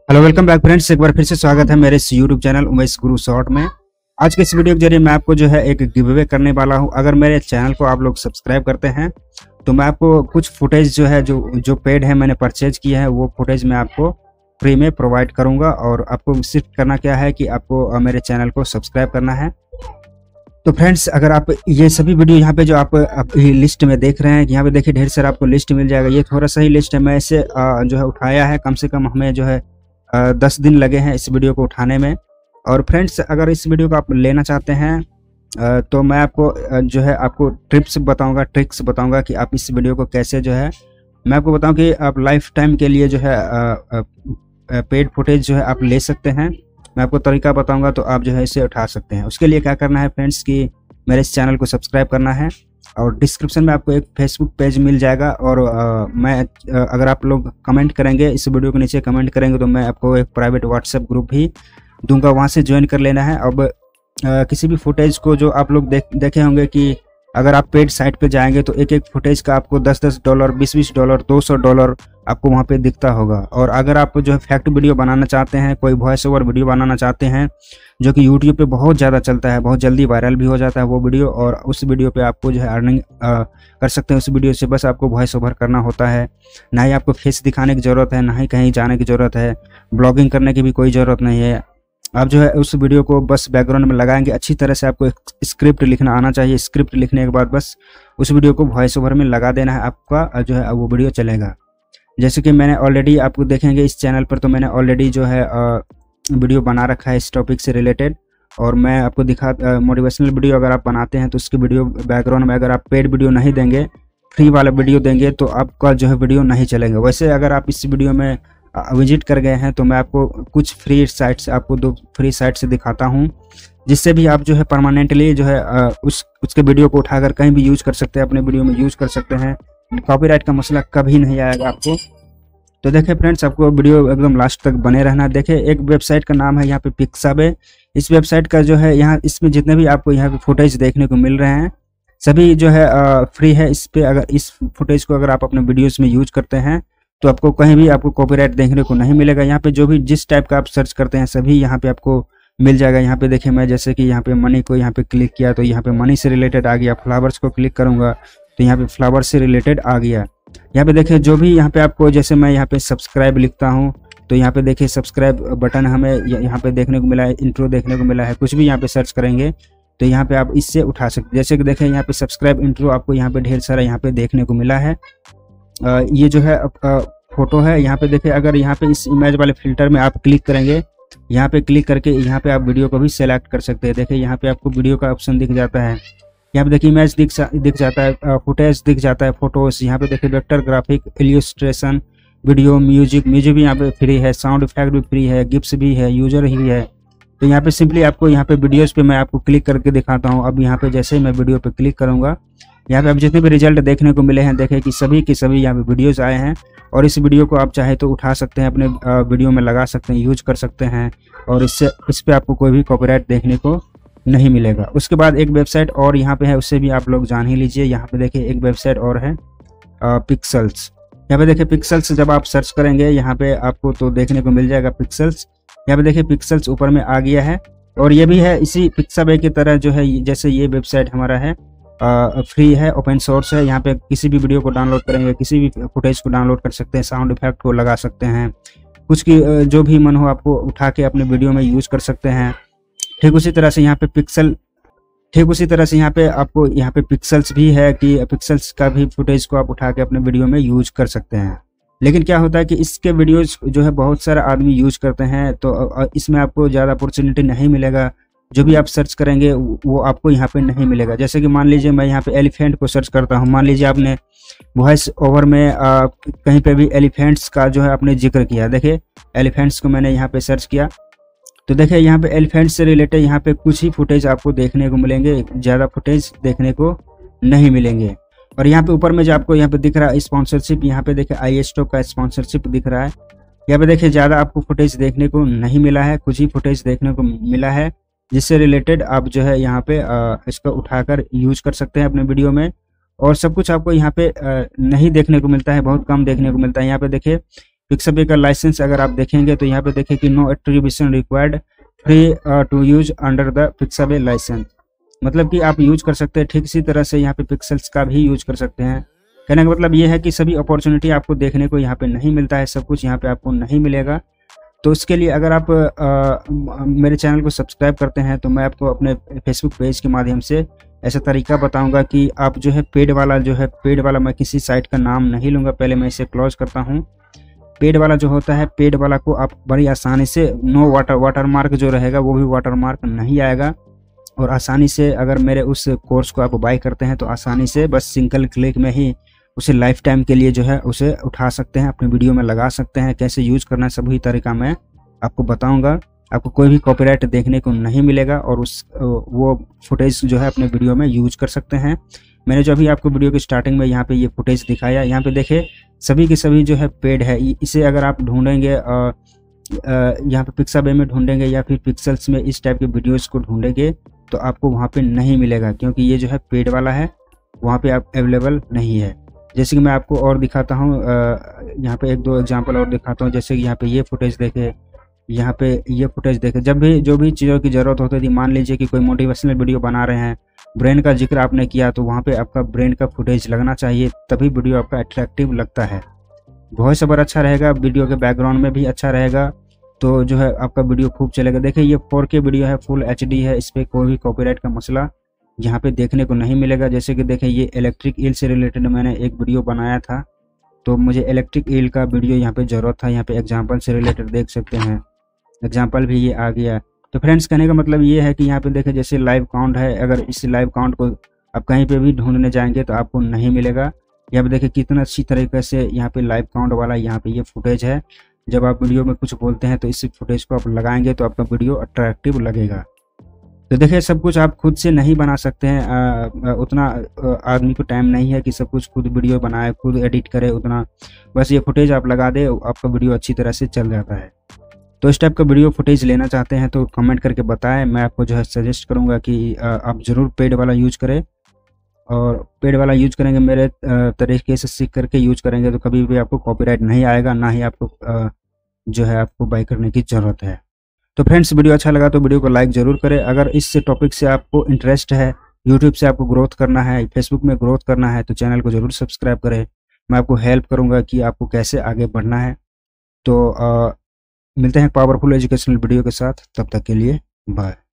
Hello welcome back friends, एक बार फिर से स्वागत है मेरे इस यूट्यूब चैनल उमेश गुरु शॉर्ट में। आज के इस वीडियो के जरिए मैं आपको जो है एक गिव अवे करने वाला हूं। अगर मेरे चैनल को आप लोग सब्सक्राइब करते हैं तो मैं आपको कुछ फुटेज जो है जो पेड है मैंने परचेज किया है वो फुटेज मैं आपको फ्री में प्रोवाइड करूंगा। और आपको सिर्फ करना क्या है कि आपको मेरे चैनल को सब्सक्राइब करना है। तो फ्रेंड्स, अगर आप ये सभी वीडियो यहाँ पे जो आप लिस्ट में देख रहे हैं, यहाँ पे देखिए ढेर सारा आपको लिस्ट मिल जाएगा। ये थोड़ा सा ही लिस्ट है, मैं इसे जो है उठाया है। कम से कम हमें जो है 10 दिन लगे हैं इस वीडियो को उठाने में। और फ्रेंड्स, अगर इस वीडियो को आप लेना चाहते हैं तो मैं आपको जो है आपको ट्रिक्स बताऊंगा कि आप इस वीडियो को कैसे जो है मैं आपको बताऊं कि आप लाइफ टाइम के लिए जो है पेड फुटेज जो है आप ले सकते हैं। मैं आपको तरीका बताऊंगा तो आप जो है इसे उठा सकते हैं। उसके लिए क्या करना है फ्रेंड्स कि मेरे इस चैनल को सब्सक्राइब करना है और डिस्क्रिप्शन में आपको एक फेसबुक पेज मिल जाएगा। और अगर आप लोग कमेंट करेंगे, इस वीडियो के नीचे कमेंट करेंगे तो मैं आपको एक प्राइवेट व्हाट्सएप ग्रुप भी दूंगा, वहां से ज्वाइन कर लेना है। अब किसी भी फुटेज को जो आप लोग देखे होंगे कि अगर आप पेड साइट पे जाएंगे तो एक फुटेज का आपको $10 $20 $200 आपको वहाँ पे दिखता होगा। और अगर आप जो है फैक्ट वीडियो बनाना चाहते हैं, कोई वॉइस ओवर वीडियो बनाना चाहते हैं जो कि यूट्यूब पे बहुत ज़्यादा चलता है, बहुत जल्दी वायरल भी हो जाता है वो वीडियो, और उस वीडियो पे आपको जो है अर्निंग कर सकते हैं उस वीडियो से। बस आपको वॉइस ओवर करना होता है, ना ही आपको फेस दिखाने की ज़रूरत है, ना ही कहीं जाने की ज़रूरत है, ब्लॉगिंग करने की भी कोई ज़रूरत नहीं है। आप जो है उस वीडियो को बस बैकग्राउंड में लगाएंगे। अच्छी तरह से आपको एक स्क्रिप्ट लिखना आना चाहिए। स्क्रिप्ट लिखने के बाद बस उस वीडियो को वॉइस ओवर में लगा देना है, आपका जो है वो वीडियो चलेगा। जैसे कि मैंने ऑलरेडी आपको देखेंगे इस चैनल पर, तो मैंने ऑलरेडी जो है वीडियो बना रखा है इस टॉपिक से रिलेटेड। और मैं आपको मोटिवेशनल वीडियो अगर आप बनाते हैं तो उसकी वीडियो बैकग्राउंड में अगर आप पेड वीडियो नहीं देंगे, फ्री वाला वीडियो देंगे तो आपका जो है वीडियो नहीं चलेगा। वैसे अगर आप इस वीडियो में विजिट कर गए हैं तो मैं आपको कुछ फ्री साइट्स आपको 2 फ्री साइट से दिखाता हूं, जिससे भी आप जो है परमानेंटली जो है उसके वीडियो को उठाकर कहीं भी यूज कर सकते हैं, अपने वीडियो में यूज कर सकते हैं। कॉपीराइट का मसला कभी नहीं आएगा आपको। तो देखिए फ्रेंड्स, आपको वीडियो एकदम लास्ट तक बने रहना। देखिए एक वेबसाइट का नाम है यहाँ पे पिक्साबे। इस वेबसाइट का जो है यहाँ इसमें जितने भी आपको यहाँ पे फुटेज देखने को मिल रहे हैं सभी जो है फ्री है। इस पे अगर इस फुटेज को अगर आप अपने वीडियोज में यूज करते हैं तो आपको कहीं भी आपको कॉपीराइट देखने को नहीं मिलेगा। यहाँ पे जो भी जिस टाइप का आप सर्च करते हैं सभी यहाँ पे आपको मिल जाएगा। यहाँ पे देखिए मैं जैसे कि यहाँ पे मनी को यहाँ पे क्लिक किया तो यहाँ पे मनी से रिलेटेड आ गया। फ्लावर्स को क्लिक करूंगा तो यहाँ पे फ्लावर से रिलेटेड आ गया। यहाँ पे देखिए जो भी यहाँ पे आपको, जैसे मैं यहाँ पे सब्सक्राइब लिखता हूँ तो यहाँ पे देखिए सब्सक्राइब बटन हमें यहाँ पे देखने को मिला है, इंट्रो देखने को मिला है। कुछ भी यहाँ पे सर्च करेंगे तो यहाँ पे आप इससे उठा सकते हैं। जैसे कि देखें यहाँ पे सब्सक्राइब इंट्रो आपको यहाँ पे ढेर सारा यहाँ पे देखने को मिला है। ये जो है फोटो है। यहाँ पे देखिए अगर यहाँ पे इस इमेज वाले फिल्टर में आप क्लिक करेंगे, यहाँ पे क्लिक करके यहाँ पे आप वीडियो को भी सेलेक्ट कर सकते हैं। देखिए यहाँ पे आपको वीडियो का ऑप्शन दिख जाता है। यहाँ पे देखिए इमेज दिख जाता है, फुटेज दिख जाता है, फोटोज। यहाँ पे देखिए vector graphic, illustration, video, music भी यहाँ पे फ्री है, साउंड इफेक्ट भी फ्री है, गिफ्ट भी है, यूजर ही है। तो यहाँ पे सिंपली आपको यहाँ पे वीडियोज पे मैं आपको क्लिक करके दिखाता हूँ। अब यहाँ पे जैसे ही मैं वीडियो पे क्लिक करूंगा, यहाँ पे अब जितने भी रिजल्ट देखने को मिले हैं देखें कि सभी के सभी यहाँ पे वीडियोज आए हैं। और इस वीडियो को आप चाहे तो उठा सकते हैं, अपने वीडियो में लगा सकते हैं, यूज कर सकते हैं। और इस पे आपको कोई भी कॉपीराइट देखने को नहीं मिलेगा। उसके बाद एक वेबसाइट और यहाँ पे है, उससे भी आप लोग जान ही लीजिए। यहाँ पे देखिए एक वेबसाइट और है पिक्सल्स। यहाँ पे देखिए पिक्सल्स जब आप सर्च करेंगे यहाँ पे आपको तो देखने को मिल जाएगा पिक्सल्स। यहाँ पे देखिए पिक्सल्स ऊपर में आ गया है। और ये भी है इसी पिक्साबे की तरह जो है, जैसे ये वेबसाइट हमारा है फ्री है, ओपन सोर्स है। यहाँ पे किसी भी वीडियो को डाउनलोड करेंगे, किसी भी फुटेज को डाउनलोड कर सकते हैं, साउंड इफेक्ट को लगा सकते हैं, कुछ की जो भी मन हो आपको उठा के अपने वीडियो में यूज कर सकते हैं। ठीक उसी तरह से यहाँ पे आपको यहाँ पे पिक्सल्स भी है कि पिक्सल्स का भी फुटेज को आप उठा के अपने वीडियो में यूज कर सकते हैं। लेकिन क्या होता है कि इसके वीडियोज जो है बहुत सारा आदमी यूज करते हैं तो इसमें आपको ज़्यादा अपॉर्चुनिटी नहीं मिलेगा। जो भी आप सर्च करेंगे वो आपको यहाँ पे नहीं मिलेगा। जैसे कि मान लीजिए मैं यहाँ पे एलिफेंट को सर्च करता हूँ। मान लीजिए आपने वॉइस ओवर में कहीं पे भी एलिफेंट्स का जो है आपने जिक्र किया। देखिए एलिफेंट्स को मैंने यहाँ पे सर्च किया तो देखिए यहाँ पे एलिफेंट से रिलेटेड यहाँ पे कुछ ही फुटेज आपको देखने को मिलेंगे, ज़्यादा फुटेज देखने को नहीं मिलेंगे। और यहाँ पे ऊपर में जो आपको यहाँ पे दिख रहा है स्पॉन्सरशिप, यहाँ पे देखिए iStock का स्पॉन्सरशिप दिख रहा है। यहाँ पे देखिए ज़्यादा आपको फुटेज देखने को नहीं मिला है, कुछ ही फुटेज देखने को मिला है, जिससे रिलेटेड आप जो है यहाँ पे इसको उठाकर यूज कर सकते हैं अपने वीडियो में। और सब कुछ आपको यहाँ पे नहीं देखने को मिलता है, बहुत कम देखने को मिलता है। यहाँ पे देखिए पिक्साबे का लाइसेंस अगर आप देखेंगे तो यहाँ पे देखें कि no attribution required, free to use under the Pixabay licence. मतलब कि आप यूज कर सकते हैं, ठीक इसी तरह से यहाँ पे पिक्सेल्स का भी यूज कर सकते हैं। कहने का मतलब ये है कि सभी अपॉर्चुनिटी आपको देखने को यहाँ पे नहीं मिलता है, सब कुछ यहाँ पे आपको नहीं मिलेगा। तो उसके लिए अगर आप मेरे चैनल को सब्सक्राइब करते हैं तो मैं आपको अपने फेसबुक पेज के माध्यम से ऐसा तरीका बताऊंगा कि आप जो है पेड वाला मैं किसी साइट का नाम नहीं लूँगा, पहले मैं इसे क्लोज करता हूँ। पेड वाला जो होता है, पेड वाला को आप बड़ी आसानी से नो वाटरमार्क जो रहेगा वो भी वाटरमार्क नहीं आएगा, और आसानी से अगर मेरे उस कोर्स को आप बाय करते हैं तो आसानी से बस सिंगल क्लिक में ही उसे लाइफ टाइम के लिए जो है उसे उठा सकते हैं, अपने वीडियो में लगा सकते हैं। कैसे यूज करना है सभी तरीका मैं आपको बताऊंगा। आपको कोई भी कॉपीराइट देखने को नहीं मिलेगा और वो फुटेज जो है अपने वीडियो में यूज कर सकते हैं। मैंने जो अभी आपको वीडियो की स्टार्टिंग में यहाँ पे ये फुटेज दिखाया, यहाँ पे देखे सभी के सभी जो है पेड है। इसे अगर आप ढूंढेंगे यहाँ पे पिक्साबे में ढूंढेंगे या फिर पिक्सेल्स में इस टाइप के वीडियोस को ढूंढेंगे तो आपको वहाँ पे नहीं मिलेगा, क्योंकि ये जो है पेड वाला है, वहाँ पे आप अवेलेबल नहीं है। जैसे कि मैं आपको और दिखाता हूँ, यहाँ पे एक दो एग्जांपल और दिखाता हूँ। जैसे कि यहाँ पे ये फुटेज देखे, यहाँ पे ये फुटेज देखे। जब भी जो भी चीज़ों की ज़रूरत होती थी, मान लीजिए कि कोई मोटिवेशनल वीडियो बना रहे हैं, ब्रेन का जिक्र आपने किया, तो वहाँ पे आपका ब्रेन का फुटेज लगना चाहिए, तभी वीडियो आपका अट्रैक्टिव लगता है। वॉइस ओवर अच्छा रहेगा, वीडियो के बैकग्राउंड में भी अच्छा रहेगा, तो जो है आपका वीडियो खूब चलेगा। देखिए ये 4K वीडियो है, फुल HD है, इस पर कोई भी कॉपीराइट का मसला यहाँ पे देखने को नहीं मिलेगा। जैसे कि देखें ये इलेक्ट्रिक ईल से रिलेटेड मैंने एक वीडियो बनाया था, तो मुझे इलेक्ट्रिक ईल का वीडियो यहाँ पे ज़रूरत था। यहाँ पे एग्जांपल से रिलेटेड देख सकते हैं, एग्जांपल भी ये आ गया। तो फ्रेंड्स कहने का मतलब ये है कि यहाँ पे देखें जैसे लाइव काउंट है, अगर इस लाइव काउंट को आप कहीं पे भी ढूंढने जाएंगे तो आपको नहीं मिलेगा। यहाँ पे देखें कितना अच्छी तरीके से यहाँ पे लाइव काउंट वाला यहाँ पे ये फुटेज है। जब आप वीडियो में कुछ बोलते हैं तो इस फुटेज को आप लगाएंगे तो आपका वीडियो अट्रैक्टिव लगेगा। तो देखिए सब कुछ आप खुद से नहीं बना सकते हैं, उतना आदमी को टाइम नहीं है कि सब कुछ खुद वीडियो बनाए, खुद एडिट करे उतना। बस ये फुटेज आप लगा दे, आपका वीडियो अच्छी तरह से चल जाता है। तो इस टाइप का वीडियो फुटेज लेना चाहते हैं तो कमेंट करके बताएं, मैं आपको जो है सजेस्ट करूँगा कि आप ज़रूर पेड वाला यूज करें। और पेड वाला यूज करेंगे मेरे तरीके से सीख करके यूज करेंगे तो कभी भी आपको कॉपीराइट नहीं आएगा, ना ही आपको जो है आपको बाय करने की ज़रूरत है। तो फ्रेंड्स वीडियो अच्छा लगा तो वीडियो को लाइक ज़रूर करें। अगर इस टॉपिक से आपको इंटरेस्ट है, यूट्यूब से आपको ग्रोथ करना है, फेसबुक में ग्रोथ करना है, तो चैनल को ज़रूर सब्सक्राइब करें। मैं आपको हेल्प करूँगा कि आपको कैसे आगे बढ़ना है। तो मिलते हैं पावरफुल एजुकेशनल वीडियो के साथ, तब तक के लिए बाय।